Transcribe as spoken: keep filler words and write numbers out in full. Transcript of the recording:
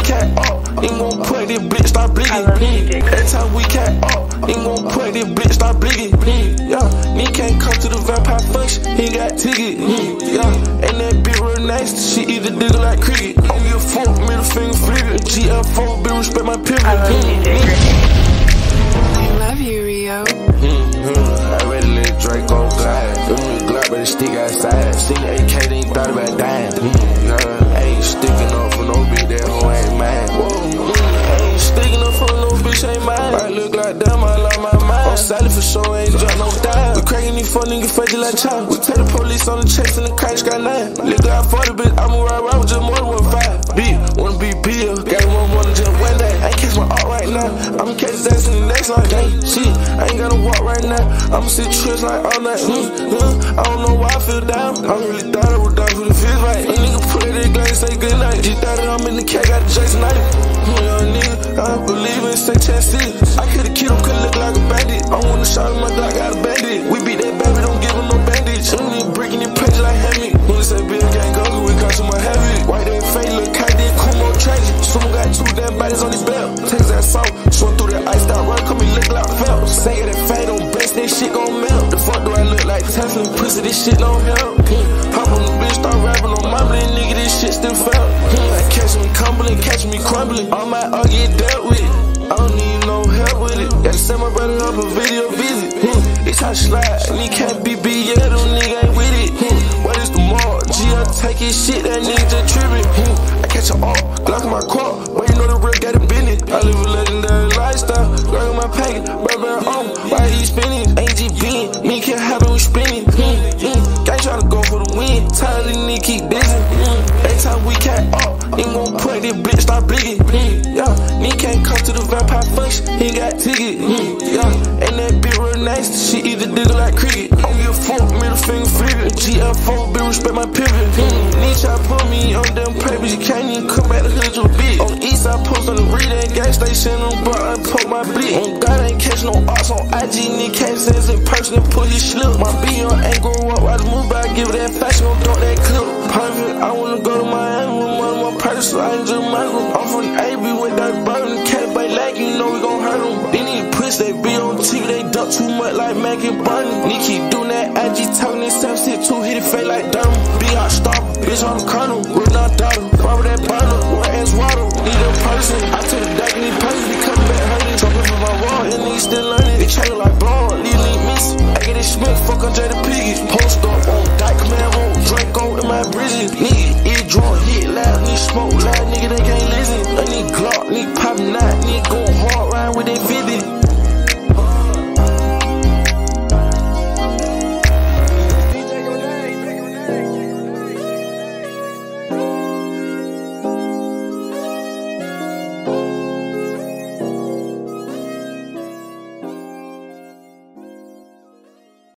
cat up, ain't gon' put this bitch start bleeding. Every time we cat up, ain't gon' put this bitch start bleeding. Yeah, me can't come to the vampire function, he ain't got ticket. Yeah, and that bitch real nasty, she eat the digger like cricket. I don't give a fuck, middle finger flip it. G L four, bitch respect my pivot. I love you, Rio. I ready to let Draco glide. Give me a Glokk, but the stick outside. Seen the A K, they ain't thought about dying. Yeah, I ain't sticking up for no bitch, that hoe ain't mine. I ain't sticking up for no bitch, ain't mine. I look like damn, I lost my mind. I'm silent for sure, ain't drop no dime. We cracking these four niggas fake like child. We take the police on the chase and the crash got nine. Look like forty, bitch, I'ma ride around with just more than one five. B, wanna be Bill, got one more than just one day. I ain't catch my art right now. I'ma catch his ass in the next line. Gang, shit, I ain't gonna walk right now. I'ma sit trips like all night. Mm, mm, I don't know why I feel down. I really thought I was down for the fifth right. A nigga put it in glass, say good night. Just thought that I'm in the cat, got the Jason knife. Mm, young nigga, I don't believe in say chance it. I could've killed him, could've look like a bandit. I want to shot him, my Glock got a bandit. We beat that baby, don't give him no bandage. I'm nigga breaking in pages like Hammy. When they say Bill gang go, we got some more heavy. White that fake, look kite, then Kumo tragic. Someone got two damn bodies on his belt. Takes that salt, swim through that ice down, run, come me look like Phelps. Say that fade on best, that shit gon' melt. The fuck do I look like Tesla? Pussy, this shit don't help. Hop on the bitch, start rapping on my blade, nigga, this shit still felt. I catch me crumbling, catch me crumbling. All my all get dealt with. I don't need no help with it. Gotta send my brother up a video visit. It's how slide, and he can't be B, yeah, them nigga ain't with it. What is the more? G, I take his shit, that nigga just tripping. I catch a all, Glock in my car, but you know the real got a business. I live a legendary lifestyle, Glock in my pocket, brother on, why he spinning? Ain't G being, me can't happen with spinning. Gang tryna go for the win, tired of these niggas keep dissing. Every time we cat up, ain't gon' put this bitch start bleeding. Yeah, me can't come to the vampire function, he ain't got ticket. Yeah, and that bitch real nasty, she eat the digger like cricket. I don't give a fuck, middle finger flip it. G L four, bitch respect my pivot. Need try to put me on them papers, you can't even come back to hood you a bitch. On the east side post on the read and gas station, on bar, I poke my bleed. On God, I ain't catch no arts on I G, nigga can't sense in person and put his slip. My B on ain't grow up, I just move by, give it that fashion, gon' dump that clip. Perfect, I wanna go to Miami with one of my purse, so I ain't just Michael. I'm from the A B with that burden, cat bite like you know we gon' hurt them. They need to push, they be on T V, they duck too much like Mac and Barney. Need keep doing that I G talking this stuff, shit too, hit it fake like Durham. Be out stop, bitch on the colonel, with no daughter. Rubber that burner, wet ass water, need a person. I took the deck and these persons be coming back hurting. Jumping from my wall, and niggas still learning. They changing like blood, leave me miss. I get it Smith, fuck on Jada Piggies. Post up on Dyke Command Road, Draco in my bridges. Nigga, it drunk, hit loud, need smoke loud, nigga, they can't